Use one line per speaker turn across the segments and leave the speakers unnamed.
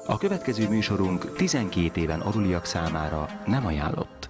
A következő műsorunk 12 éven aluliak számára nem ajánlott.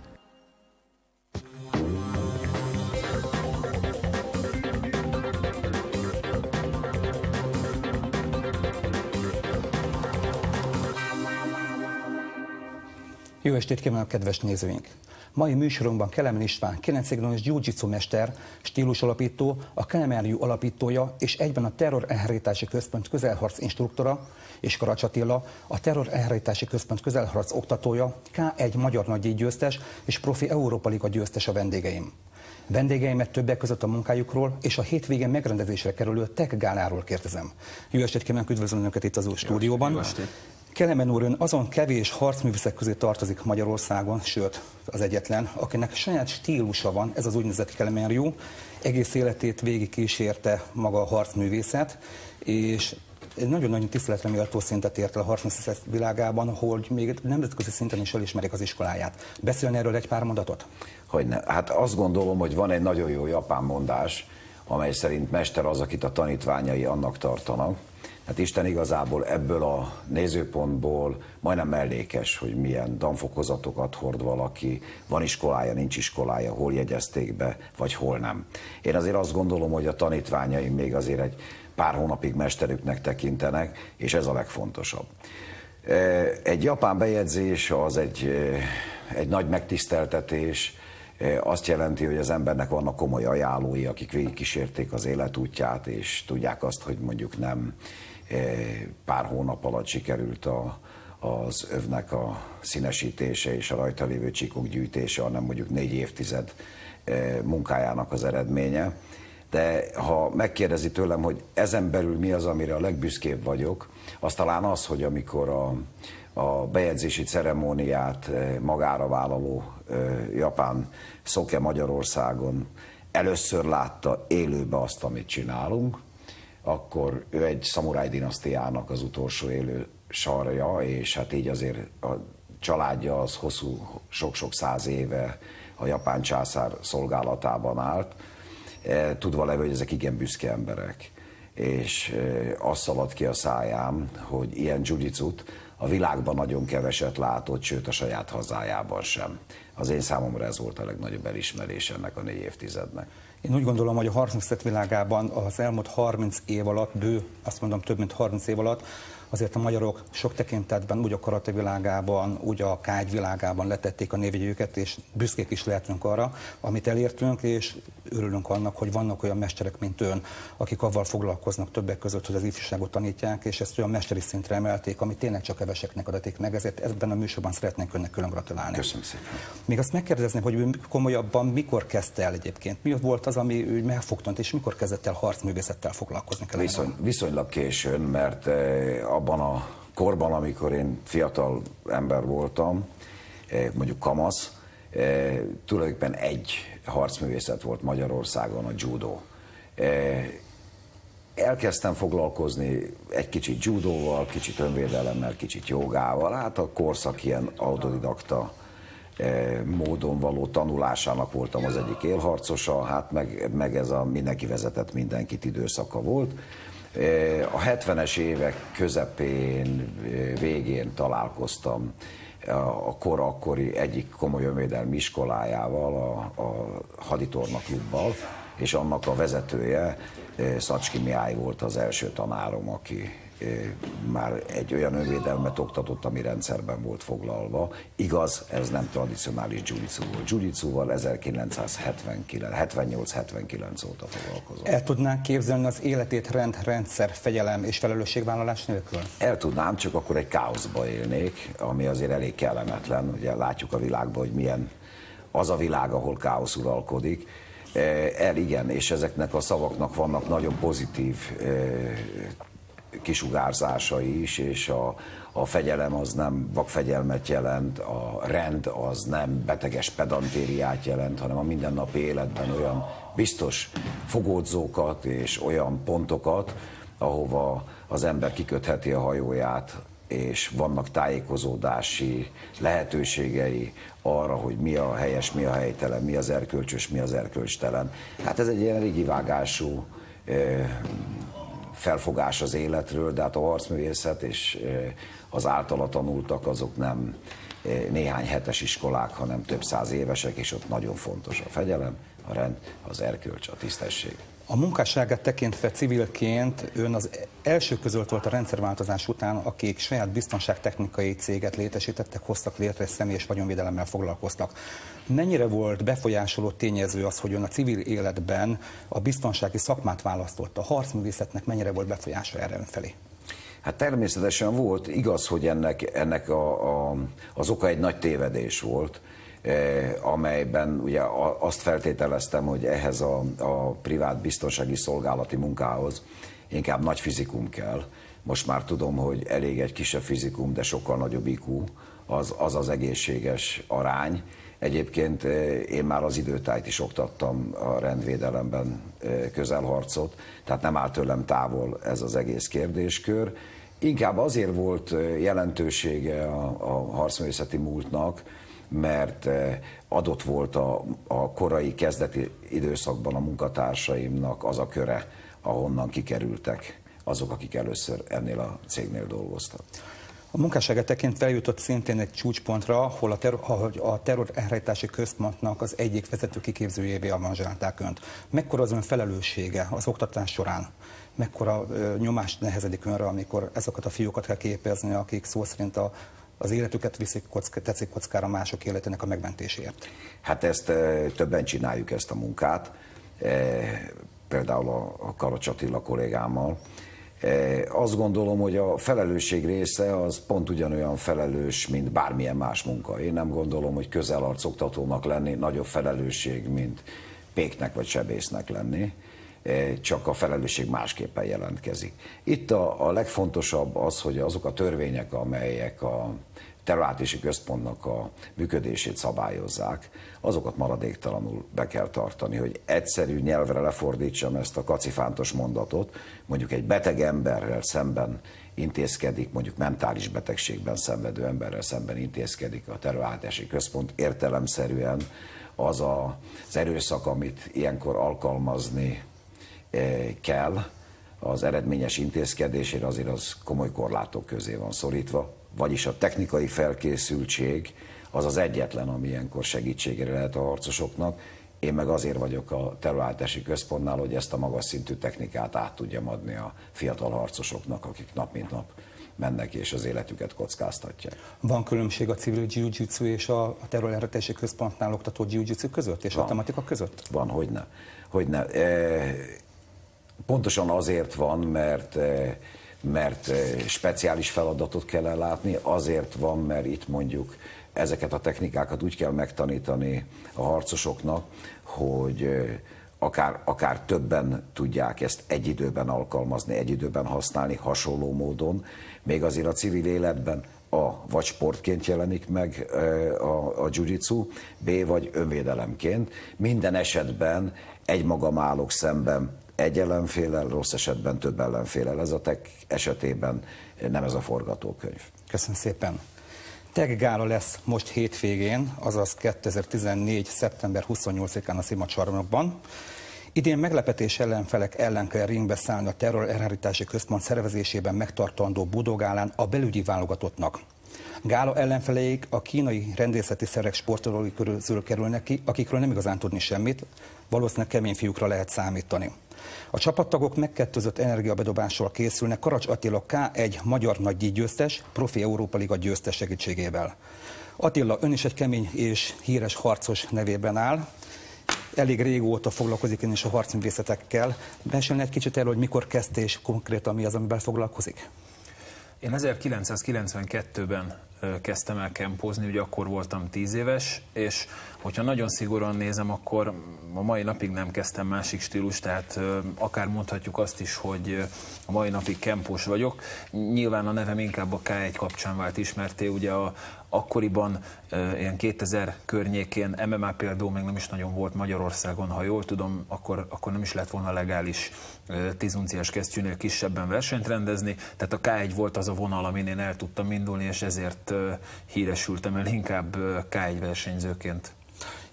Jó estét kívánok, kedves nézőink! Mai műsorunkban Kelemen István, 9 éves jiu-jitsu mester, stílusalapító, a Kelemen Jiu alapítója és egyben a Terror Elhárítási Központ közelharc instruktora, és Karacs Attila, a Terror Elhárítási Központ közelharc oktatója, K1 magyar nagydíj győztes és profi Európa Liga győztes a vendégeim. Vendégeimet többek között a munkájukról és a hétvégén megrendezésre kerülő Tech Gáláról kérdezem. Jó estét kívánok, üdvözlöm Önöket itt az új stúdióban. Kelemen úr, ön azon kevés harcművészek közé tartozik Magyarországon, sőt az egyetlen, akinek saját stílusa van, ez az úgynevezett Kelemen Jiu. Egész életét végig kísérte maga a harcművészet, és egy nagyon-nagyon tiszteletre méltó szintet ért el a harcművészet világában, hogy még nemzetközi szinten is elismerik az iskoláját. Beszélni erről egy pár mondatot?
Hogyne. Hát azt gondolom, hogy van egy nagyon jó japán mondás, amely szerint mester az, akit a tanítványai annak tartanak. Hát Isten igazából ebből a nézőpontból majdnem mellékes, hogy milyen tanfokozatokat hord valaki, van iskolája, nincs iskolája, hol jegyezték be, vagy hol nem. Én azért azt gondolom, hogy a tanítványaim még azért egy pár hónapig mesterüknek tekintenek, és ez a legfontosabb. Egy japán bejegyzés az egy nagy megtiszteltetés, azt jelenti, hogy az embernek vannak komoly ajánlói, akik végigkísérték az életútját, és tudják azt, hogy mondjuk nem pár hónap alatt sikerült az övnek a színesítése és a rajta lévő csíkok gyűjtése, hanem mondjuk 4 évtized munkájának az eredménye. De ha megkérdezi tőlem, hogy ezen belül mi az, amire a legbüszkébb vagyok, az talán az, hogy amikor a bejegyzési ceremóniát magára vállaló japán Szoke Magyarországon először látta élőbe azt, amit csinálunk, akkor ő egy szamuráj dinasztiának az utolsó élő sarja, és hát így azért a családja az hosszú, sok-sok száz éve a japán császár szolgálatában állt, tudva levő, hogy ezek igen büszke emberek. És azt szaladt ki a szájám, hogy ilyen jiu-jitsut a világban nagyon keveset látott, sőt a saját hazájában sem. Az én számomra ez volt a legnagyobb elismerés ennek a 4 évtizednek.
Én úgy gondolom, hogy a harcművészet világában az elmúlt 30 év alatt, azt mondom több mint 30 év alatt, azért a magyarok sok tekintetben, úgy a karate világában, úgy a K1 világában letették a névjegyüket, és büszkék is lehetünk arra, amit elértünk, és örülünk annak, hogy vannak olyan mesterek, mint ön, akik avval foglalkoznak többek között, hogy az ifjúságot tanítják, és ezt olyan mesteri szintre emelték, ami tényleg csak keveseknek adatik meg, ezért ebben a műsorban szeretnénk önnek külön gratulálni.
Köszönöm szépen.
Még azt megkérdezném, hogy ő komolyabban mikor kezdte el egyébként? Mi volt az, ami ő megfogtant, és mikor kezdett el harcművészettel foglalkozni?
Viszonylag későn, mert abban a korban, amikor én fiatal ember voltam, mondjuk kamasz, tulajdonképpen egy harcművészet volt Magyarországon, a judo. Elkezdtem foglalkozni egy kicsit judóval, kicsit önvédelemmel, kicsit jogával, hát a korszak ilyen autodidakta módon való tanulásának voltam az egyik élharcosa, hát meg ez a mindenki vezetett mindenkit időszaka volt. A 70-es évek közepén, végén találkoztam a kor akkori egyik komoly önvédelmi iskolájával, a Haditorna klubbal, és annak a vezetője, Szacski Mihály volt az első tanárom, aki már egy olyan önvédelmet oktatott, ami rendszerben volt foglalva. Igaz, ez nem tradicionális jiu-jitsu volt. Jiu-jitsuval 1978-79 óta foglalkozom.
El tudnánk képzelni az életét rendszer, fegyelem és felelősségvállalás nélkül? El
tudnám, csak akkor egy káoszba élnék, ami azért elég kellemetlen. Ugye látjuk a világban, hogy milyen az a világ, ahol káosz uralkodik. Igen, és ezeknek a szavaknak vannak nagyon pozitív kisugárzásai is, és a fegyelem az nem vakfegyelmet jelent, a rend az nem beteges pedantériát jelent, hanem a mindennapi életben olyan biztos fogódzókat és olyan pontokat, ahova az ember kikötheti a hajóját, és vannak tájékozódási lehetőségei arra, hogy mi a helyes, mi a helytelen, mi az erkölcsös, mi az erkölcstelen. Hát ez egy ilyen régi vágású felfogás az életről, de hát a harcművészet és az általa tanultak azok nem néhány hetes iskolák, hanem több száz évesek, és ott nagyon fontos a fegyelem, a rend, az erkölcs, a tisztesség.
A munkásságát tekintve civilként ön az első között volt a rendszerváltozás után, akik saját biztonságtechnikai céget létesítettek, hoztak létre, személyes vagyonvédelemmel foglalkoztak. Mennyire volt befolyásoló tényező az, hogy ön a civil életben a biztonsági szakmát választotta? A harcművészetnek mennyire volt befolyása erre önfelé?
Hát természetesen volt, igaz, hogy ennek az oka egy nagy tévedés volt, amelyben ugye azt feltételeztem, hogy ehhez a privát biztonsági szolgálati munkához inkább nagy fizikum kell. Most már tudom, hogy elég egy kisebb fizikum, de sokkal nagyobb IQ, az egészséges arány. Egyébként én már az időtájt is oktattam a rendvédelemben, közelharcot, tehát nem áll tőlem távol ez az egész kérdéskör. Inkább azért volt jelentősége a harcművészeti múltnak, mert adott volt a korai kezdeti időszakban a munkatársaimnak az a köre, ahonnan kikerültek azok, akik először ennél a cégnél dolgoztak.
A munkásságát tekintve eljutott szintén egy csúcspontra, ahol a terror elhárítási központnak az egyik vezető kiképzőjévé avanzsálták önt. Mekkora az ön felelőssége az oktatás során? Mekkora nyomást nehezedik önre, amikor ezeket a fiúkat kell képezni, akik szó szerint az életüket teszik kockára mások életének a megmentéséért? Hát
ezt többen csináljuk, ezt a munkát, például a Karacs Attila kollégámmal. Azt gondolom, hogy a felelősség része az pont ugyanolyan felelős, mint bármilyen más munka. Én nem gondolom, hogy közelharc oktatónak lenni nagyobb felelősség, mint péknek vagy sebésznek lenni, csak a felelősség másképpen jelentkezik. Itt a legfontosabb az, hogy azok a törvények, amelyek a terrorelhárítási központnak a működését szabályozzák, azokat maradéktalanul be kell tartani, hogy egyszerű nyelvre lefordítsam ezt a kacifántos mondatot, mondjuk egy beteg emberrel szemben intézkedik, mondjuk mentális betegségben szenvedő emberrel szemben intézkedik a terrorelhárítási központ, értelemszerűen az az erőszak, amit ilyenkor alkalmazni kell, az eredményes intézkedésére azért az komoly korlátok közé van szorítva, vagyis a technikai felkészültség az az egyetlen, ami ilyenkor segítségére lehet a harcosoknak. Én meg azért vagyok a terrorelhárítási központnál, hogy ezt a magas szintű technikát át tudjam adni a fiatal harcosoknak, akik nap mint nap mennek és az életüket kockáztatják.
Van különbség a civil jiu-jitsu és a terrorelhárítási központnál oktató jiu-jitsu között és a tematika között?
Van, hogyne. Pontosan azért van, mert speciális feladatot kell ellátni, azért van, mert itt mondjuk ezeket a technikákat úgy kell megtanítani a harcosoknak, hogy akár többen tudják ezt egy időben alkalmazni, egy időben használni, hasonló módon. Még azért a civil életben vagy sportként jelenik meg a jiu-jitsu, vagy önvédelemként. Minden esetben egymagam állok szemben egy ellenféllel, rossz esetben több ellenféllel. Ez a TEG esetében nem ez a forgatókönyv.
Köszönöm szépen. TEG gála lesz most hétvégén, azaz 2014. szeptember 28-án a Szimacsarnokban. Idén meglepetés ellenfelek ellen kell ringbe szállni a terror elhárítási központ szervezésében megtartandó budogálán a belügyi válogatottnak. Gála ellenfeleik a kínai rendészeti szerek sportolói közül kerülnek ki, akikről nem igazán tudni semmit, valószínűleg kemény fiúkra lehet számítani. A csapattagok megkettőzött energiabedobással készülnek Karacs Attila K1 magyar nagydíjgyőztes, profi Európa Liga győztes segítségével. Attila, ön is egy kemény és híres harcos nevében áll. Elég régóta foglalkozik ön is a harcművészetekkel. Mesélne egy kicsit erről, hogy mikor kezdte és konkrétan mi az, amivel foglalkozik?
Én 1992-ben kezdtem el kempozni, ugye akkor voltam 10 éves, és hogyha nagyon szigorúan nézem, akkor a mai napig nem kezdtem másik stílus, tehát akár mondhatjuk azt is, hogy a mai napig kempós vagyok. Nyilván a nevem inkább a K1 kapcsán vált ismerté, ugye akkoriban ilyen 2000 környékén MMA például még nem is nagyon volt Magyarországon, ha jól tudom, akkor nem is lett volna legális 10 unciás kesztyűnél kisebben versenyt rendezni, tehát a K1 volt az a vonal, amin én el tudtam indulni, és ezért híresültem el inkább K1 versenyzőként.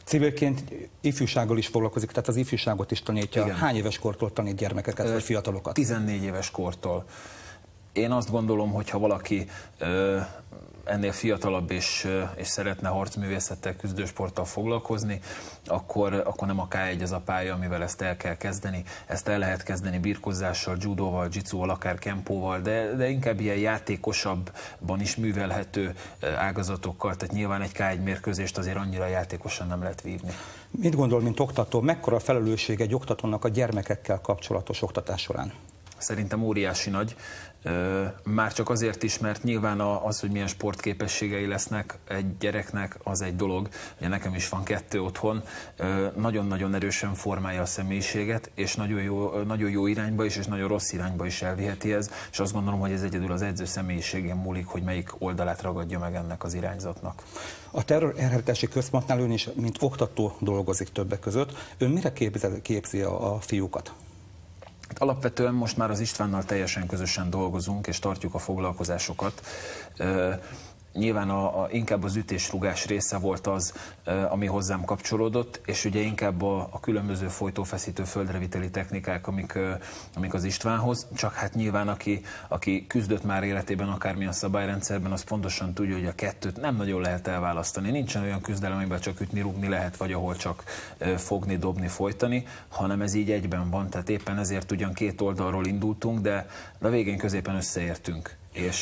Civilként ifjúsággal is foglalkozik, tehát az ifjúságot is tanítja.
Igen.
Hány éves kortól tanít gyermekeket vagy fiatalokat?
14 éves kortól. Én azt gondolom, hogy ha valaki ennél fiatalabb és szeretne harcművészettel, küzdősporttal foglalkozni, akkor nem a K1 az a pálya, amivel ezt el kell kezdeni. Ezt el lehet kezdeni birkózással, judóval, jitsuval, akár kempóval, de inkább ilyen játékosabban is művelhető ágazatokkal, tehát nyilván egy K1 mérkőzést azért annyira játékosan nem lehet vívni.
Mit gondol, mint oktató, mekkora felelősség egy oktatónak a gyermekekkel kapcsolatos oktatás során?
Szerintem óriási nagy. Már csak azért is, mert nyilván az, hogy milyen sportképességei lesznek egy gyereknek, az egy dolog. Ugye nekem is van 2 otthon, nagyon-nagyon erősen formálja a személyiséget, és nagyon jó irányba is, és nagyon rossz irányba is elviheti ez, és azt gondolom, hogy ez egyedül az edző személyiségén múlik, hogy melyik oldalát ragadja meg ennek az irányzatnak.
A Terror Elhárítási Központnál ön is, mint oktató dolgozik többek között. Ön mire képzi a fiúkat?
Alapvetően most már az Istvánnal teljesen közösen dolgozunk, és tartjuk a foglalkozásokat. Nyilván inkább az ütésrugás része volt az, ami hozzám kapcsolódott, és ugye inkább a különböző folytófeszítő földreviteli technikák, amik az Istvánhoz, csak hát nyilván aki küzdött már életében akármilyen szabályrendszerben, az pontosan tudja, hogy a kettőt nem nagyon lehet elválasztani. Nincsen olyan küzdelem, amiben csak ütni, rúgni lehet, vagy ahol csak fogni, dobni, folytani, hanem ez így egyben van, tehát éppen ezért ugyan 2 oldalról indultunk, de a végén középen összeértünk,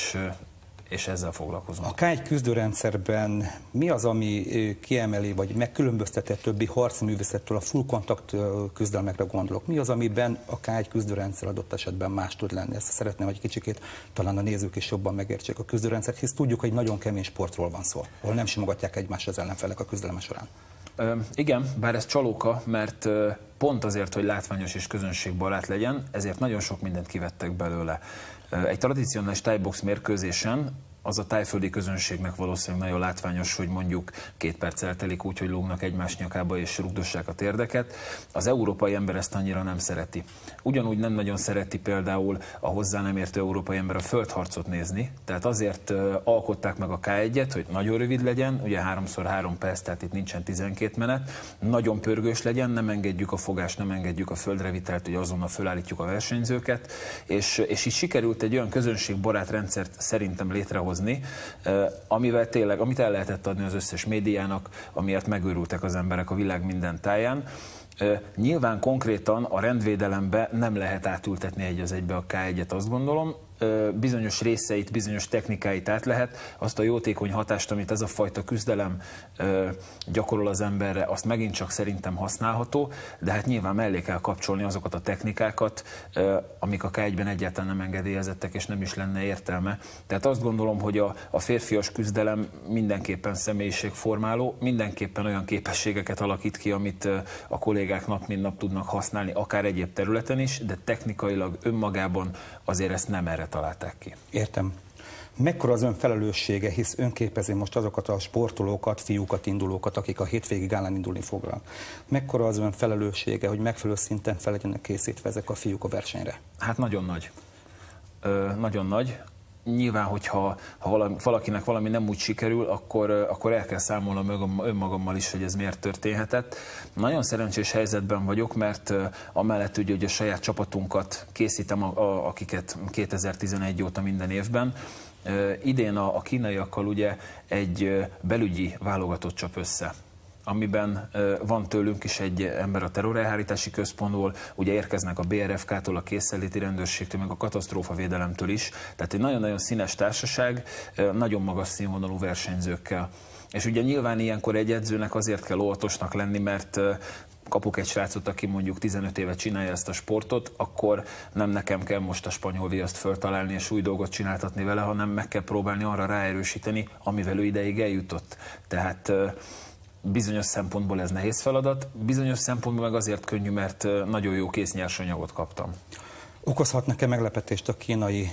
és ezzel foglalkozunk.
A K1 küzdőrendszerben mi az, ami kiemeli, vagy megkülönbözteti a többi harcművészettől, a full kontakt küzdelmekre gondolok? Mi az, amiben a K1 küzdőrendszer adott esetben más tud lenni? Ezt szeretném, hogy kicsikét talán a nézők is jobban megértsék a küzdőrendszert, hisz tudjuk, hogy nagyon kemény sportról van szó, ahol nem simogatják egymást az ellenfelek a küzdelem során.
Igen, bár ez csalóka, mert pont azért, hogy látványos és közönségbarát legyen, ezért nagyon sok mindent kivettek belőle. Egy tradicionális thai-box mérkőzésen az a tájföldi közönségnek valószínűleg nagyon látványos, hogy mondjuk 2 perc eltelik úgy, hogy lógnak egymás nyakába és rugdossák a térdeket. Az európai ember ezt annyira nem szereti. Ugyanúgy nem nagyon szereti például a hozzá nem értő európai ember a földharcot nézni, tehát azért alkották meg a K1-et, hogy nagyon rövid legyen, ugye 3x3 perc, tehát itt nincsen 12 menet, nagyon pörgős legyen, nem engedjük a fogást, nem engedjük a földrevitelt, hogy azonnal fölállítjuk a versenyzőket, és így sikerült egy olyan közönségbarát rendszert szerintem létrehozni, amivel tényleg, amit el lehetett adni az összes médiának, amiért megőrültek az emberek a világ minden táján. Nyilván konkrétan a rendvédelembe nem lehet átültetni egy az egybe a K1-et, azt gondolom. Bizonyos részeit, bizonyos technikáit át lehet, azt a jótékony hatást, amit ez a fajta küzdelem gyakorol az emberre, azt megint csak szerintem használható, de hát nyilván mellé kell kapcsolni azokat a technikákat, amik a K1-ben egyáltalán nem engedélyezettek, és nem is lenne értelme. Tehát azt gondolom, hogy a férfias küzdelem mindenképpen személyiségformáló, mindenképpen olyan képességeket alakít ki, amit a kollégák nap mint nap tudnak használni, akár egyéb területen is, de technikailag önmagában azért ezt nem erre találták ki.
Értem. Mekkora az ön felelőssége, hisz ön képezi most azokat a sportolókat, fiúkat, indulókat, akik a hétvégi gálán indulni fognak. Mekkora az ön felelőssége, hogy megfelelő szinten fel legyenek készítve ezek a fiúk a versenyre?
Hát nagyon nagy. Nagyon nagy. Nyilván, hogyha valakinek valami nem úgy sikerül, akkor el kell számolnom önmagammal is, hogy ez miért történhetett. Nagyon szerencsés helyzetben vagyok, mert amellett ugye, hogy a saját csapatunkat készítem, akiket 2011 óta minden évben, idén a kínaiakkal ugye egy belügyi válogatott csap össze, amiben van tőlünk is egy ember a Terrorelhárítási Központból, ugye érkeznek a BRFK-tól, a készenléti rendőrségtől, meg a katasztrófavédelemtől is. Tehát egy nagyon-nagyon színes társaság, nagyon magas színvonalú versenyzőkkel. És ugye nyilván ilyenkor egy edzőnek azért kell óvatosnak lenni, mert kapok egy srácot, aki mondjuk 15 éve csinálja ezt a sportot, akkor nem nekem kell most a spanyol viaszt föltalálni és új dolgot csináltatni vele, hanem meg kell próbálni arra ráerősíteni, amivel ő ideig eljutott. Tehát bizonyos szempontból ez nehéz feladat, bizonyos szempontból meg azért könnyű, mert nagyon jó késznyersanyagot kaptam.
Okozhatnak-e meglepetést a kínai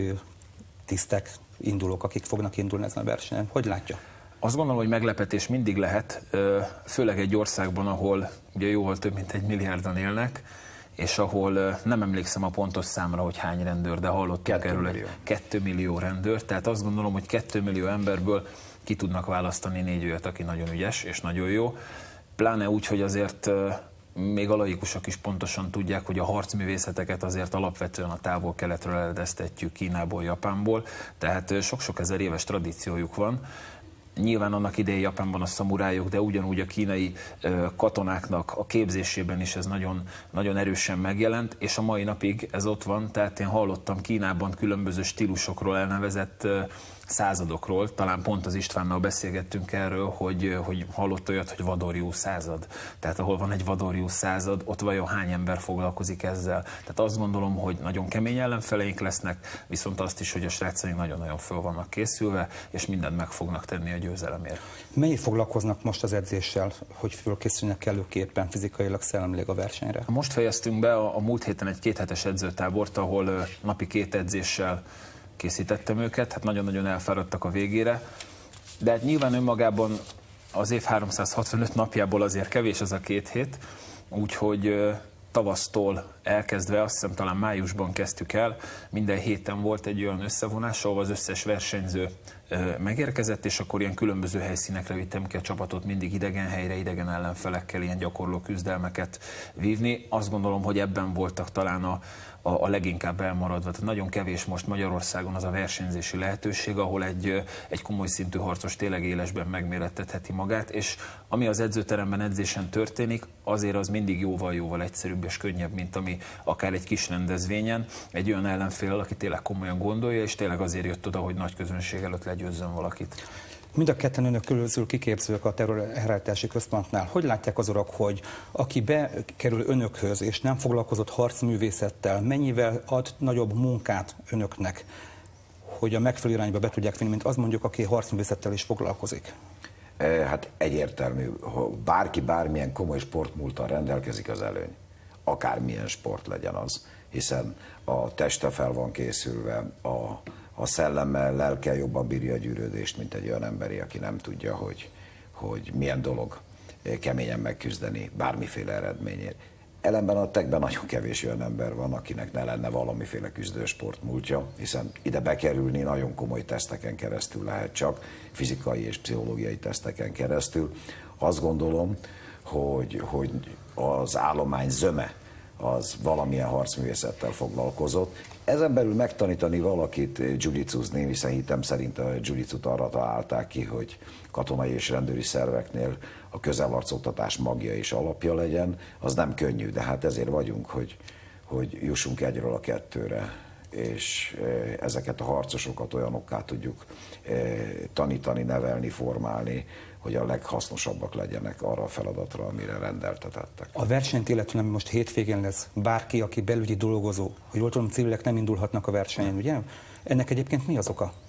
tisztek, indulók, akik fognak indulni ezen a versenyen? Hogy látja?
Azt gondolom, hogy meglepetés mindig lehet, főleg egy országban, ahol ugye jóval több mint 1 milliárdan élnek, és ahol nem emlékszem a pontos számra, hogy hány rendőr, de hallottunk erről, 2 millió rendőr, tehát azt gondolom, hogy 2 millió emberből ki tudnak választani 4 olyat, aki nagyon ügyes és nagyon jó. pláne úgy, hogy azért még a laikusok is pontosan tudják, hogy a harcművészeteket azért alapvetően a távol-keletről eredeztetjük, Kínából, Japánból, tehát sok-sok ezer éves tradíciójuk van. Nyilván annak idején Japánban a szamurájok, de ugyanúgy a kínai katonáknak a képzésében is ez nagyon, nagyon erősen megjelent, és a mai napig ez ott van, tehát én hallottam Kínában különböző stílusokról elnevezett századokról, talán pont az Istvánnal beszélgettünk erről, hogy hallott olyat, hogy vadorjú század. Tehát ahol van egy vadorjú század, ott vajon hány ember foglalkozik ezzel? Tehát azt gondolom, hogy nagyon kemény ellenfeleink lesznek, viszont azt is, hogy a srácaink nagyon-nagyon föl vannak készülve, és mindent meg fognak tenni a győzelemért.
Mennyit foglalkoznak most az edzéssel, hogy fölkészülnek kellőképpen fizikailag, szellemileg a versenyre?
Most fejeztünk be a múlt héten egy 2 hetes edzőtábort, ahol napi 2 edzéssel készítettem őket, hát nagyon-nagyon elfáradtak a végére, de hát nyilván önmagában az év 365 napjából azért kevés az a 2 hét, úgyhogy tavasztól elkezdve, azt hiszem talán májusban kezdtük el, minden héten volt egy olyan összevonás, ahol az összes versenyző megérkezett, és akkor ilyen különböző helyszínekre vittem ki a csapatot, mindig idegen helyre, idegen ellenfelekkel ilyen gyakorló küzdelmeket vívni. Azt gondolom, hogy ebben voltak talán a leginkább elmaradva. Tehát nagyon kevés most Magyarországon az a versenyzési lehetőség, ahol egy komoly szintű harcos tényleg élesben megmérettetheti magát, és ami az edzőteremben edzésen történik, azért az mindig jóval-jóval egyszerűbb és könnyebb, mint ami akár egy kis rendezvényen, egy olyan ellenfél, aki tényleg komolyan gondolja, és tényleg azért jött oda, hogy nagy közönség előtt legyőzzön valakit.
Mind a ketten önök közül kiképzők a terrorelhárítási központnál. Hogy látják az urak, hogy aki bekerül önökhöz és nem foglalkozott harcművészettel, mennyivel ad nagyobb munkát önöknek, hogy a megfelelő irányba be tudják vinni, mint az mondjuk, aki harcművészettel is foglalkozik?
Hát egyértelmű, ha bárki bármilyen komoly sportmúlttal rendelkezik, az előny. Akármilyen sport legyen az, hiszen a teste fel van készülve, a szellemmel, lelkkel jobban bírja a gyűrődést, mint egy olyan emberi, aki nem tudja, hogy milyen dolog keményen megküzdeni bármiféle eredményért. Ellenben a tekben nagyon kevés olyan ember van, akinek ne lenne valamiféle küzdősport múltja, hiszen ide bekerülni nagyon komoly teszteken keresztül lehet csak, fizikai és pszichológiai teszteken keresztül. Azt gondolom, hogy az állomány zöme az valamilyen harcművészettel foglalkozott. Ezen belül megtanítani valakit jiu-jitsuzni, hiszen hitem szerint a jiu-jitsut arra találták ki, hogy katonai és rendőri szerveknél a közelharcoktatás magja és alapja legyen, az nem könnyű, de hát ezért vagyunk, hogy jussunk 1-ről a 2-re, és ezeket a harcosokat olyanokká tudjuk tanítani, nevelni, formálni, hogy a leghasznosabbak legyenek arra a feladatra, amire rendeltetettek.
A versenyt illetően, ami most hétvégén lesz, bárki, aki belügyi dolgozó, hogy jól tudom, civilek nem indulhatnak a versenyen, ugye? Ennek egyébként mi az oka?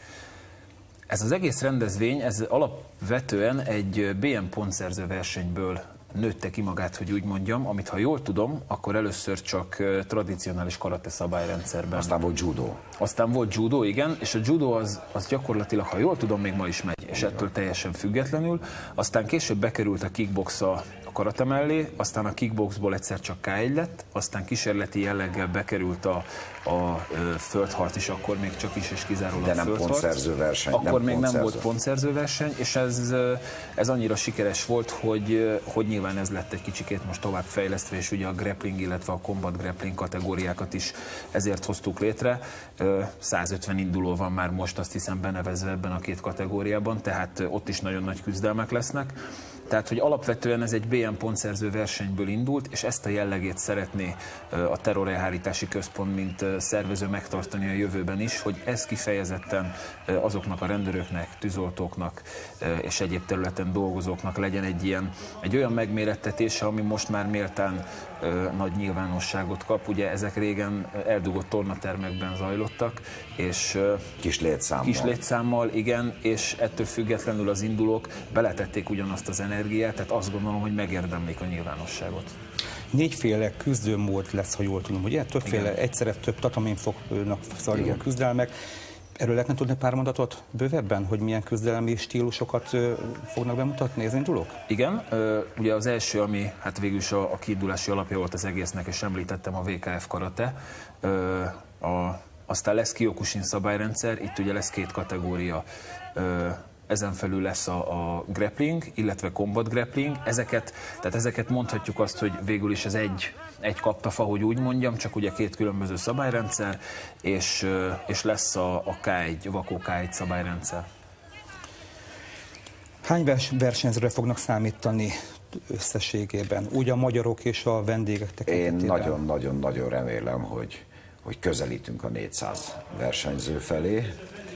Ez az egész rendezvény, ez alapvetően egy BM pontszerző versenyből nőtte ki magát, hogy úgy mondjam, amit ha jól tudom, akkor először csak tradicionális karate szabályrendszerben.
Aztán volt judo.
Aztán volt judo, igen, és a judo az gyakorlatilag, ha jól tudom, még ma is megy, és ettől teljesen függetlenül. Aztán később bekerült a kickbox a karate mellé, aztán a kickboxból egyszer csak K1 lett, aztán kísérleti jelleggel bekerült a földharc is, akkor még csak is és kizárólag
de nem
földharc.
Pontszerző verseny.
Akkor még nem volt pontszerző verseny, és ez annyira sikeres volt, hogy nyilván ez lett egy kicsikét most tovább fejlesztve, és ugye a grappling, illetve a combat grappling kategóriákat is ezért hoztuk létre. 150 induló van már most, azt hiszem, benevezve ebben a 2 kategóriában, tehát ott is nagyon nagy küzdelmek lesznek. Tehát, hogy alapvetően ez egy BM pontszerző versenyből indult, és ezt a jellegét szeretné a terrorelhárítási központ, mint szervező megtartani a jövőben is, hogy ez kifejezetten azoknak a rendőröknek, tűzoltóknak és egyéb területen dolgozóknak legyen egy olyan megmérettetése, ami most már méltán nagy nyilvánosságot kap. Ugye ezek régen eldugott tornatermekben zajlottak, és
kis létszámmal,
igen, és ettől függetlenül az indulók beletették ugyanazt az energiát, tehát azt gondolom, hogy megérdemlik a nyilvánosságot.
4 küzdőmód lesz, ha jól tudom, ugye? Többféle, egyszerre több tatamin fognak zajló küzdelmek. Erről lehetne tudni pár mondatot bővebben, hogy milyen küzdelmi stílusokat fognak bemutatni az indulók?
Igen, ugye az első, ami hát végül is a kiindulási alapja volt az egésznek, és említettem, a VKF karate. Aztán lesz Kyokushin szabályrendszer, itt ugye lesz 2 kategória. ezen felül lesz a grappling, illetve combat grappling. Ezeket mondhatjuk azt, hogy végül is ez egy kaptafa, hogy úgy mondjam, csak ugye két különböző szabályrendszer, és lesz a K1, vakó K1 szabályrendszer.
Hány versenyzőre fognak számítani összességében, úgy a magyarok és a vendégek tekintetében?
Én nagyon-nagyon remélem, hogy közelítünk a 400 versenyző felé,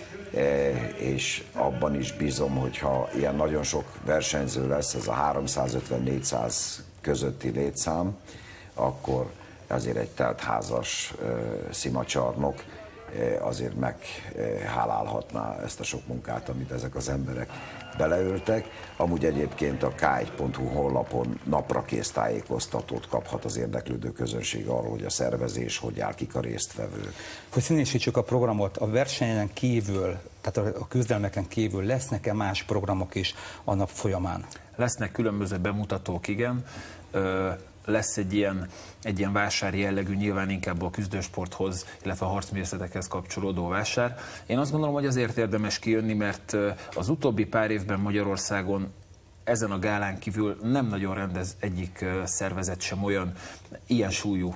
és abban is bízom, hogyha ilyen nagyon sok versenyző lesz, ez a 350-400 közötti létszám, akkor azért egy teltházas szimacsarnok azért meghálálhatná ezt a sok munkát, amit ezek az emberek beleöltek. Amúgy egyébként a k1.hu honlapon naprakész tájékoztatót kaphat az érdeklődő közönség arról, hogy a szervezés hogy áll, kik a résztvevők.
Hogy színesítsük a programot, a versenyen kívül, tehát a küzdelmeken kívül lesznek-e más programok is a nap folyamán?
Lesznek különböző bemutatók, igen. Lesz egy ilyen vásári jellegű, nyilván inkább a küzdősporthoz, illetve a harcművészetekhez kapcsolódó vásár. Én azt gondolom, hogy azért érdemes kijönni, mert az utóbbi pár évben Magyarországon ezen a gálán kívül nem nagyon rendez egyik szervezet sem olyan ilyen súlyú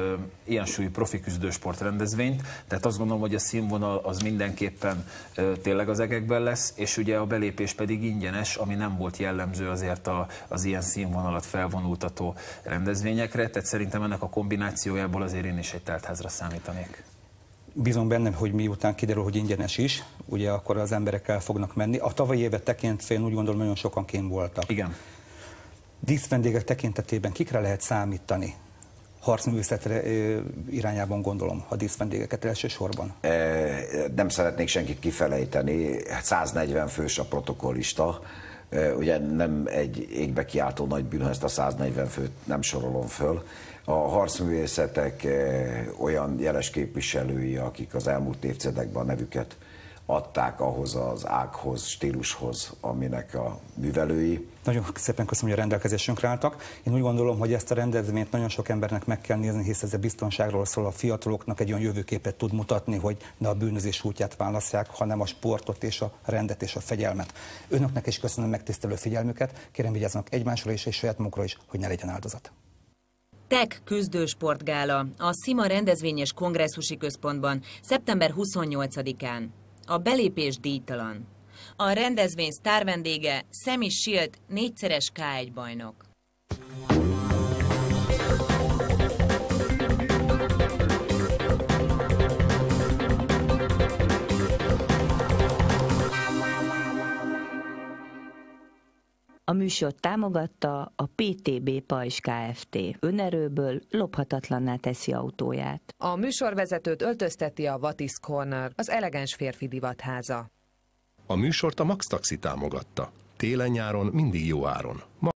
profi küzdősport rendezvényt, tehát azt gondolom, hogy a színvonal az mindenképpen tényleg az egekben lesz, és ugye a belépés pedig ingyenes, ami nem volt jellemző azért az ilyen színvonalat felvonultató rendezvényekre, tehát szerintem ennek a kombinációjából azért én is egy teltházra számítanék.
Bízom benne, hogy miután kiderül, hogy ingyenes is, ugye akkor az emberek el fognak menni. A tavalyi évet tekintve én úgy gondolom, nagyon sokan kint voltak.
Igen.
Díszvendégek tekintetében kikre lehet számítani? Harcművészetre irányában gondolom a díszvendégeket elsősorban.
Nem szeretnék senkit kifelejteni, 140 fős a protokollista. Ugye nem egy égbe kiáltó nagy bűn, ha ezt a 140 főt nem sorolom föl. A harcművészetek olyan jeles képviselői, akik az elmúlt évtizedekben a nevüket adták ahhoz az ághoz, stílushoz, aminek a művelői. Nagyon
szépen köszönöm, hogy a rendelkezésünkre álltak. Én úgy gondolom, hogy ezt a rendezvényt nagyon sok embernek meg kell nézni, hisz ez a biztonságról szól, a fiataloknak egy olyan jövőképet tud mutatni, hogy ne a bűnözés útját válasszák, hanem a sportot és a rendet és a fegyelmet. Önöknek is köszönöm megtisztelő figyelmüket, kérem vigyázzanak egymásra és saját magukra is, hogy ne legyen áldozat.
TEK küzdősportgála a Szima rendezvényes kongresszusi központban szeptember 28-án. A belépés díjtalan. A rendezvény sztárvendége Sammy Shield 4-szeres K1 bajnok.
A műsort támogatta a PTB Pajzs Kft. Önerőből lophatatlanná teszi autóját.
A műsorvezetőt öltözteti a Vatisz Corner, az elegáns férfi divatháza.
A műsort a Max Taxi támogatta. Télen-nyáron mindig jó áron.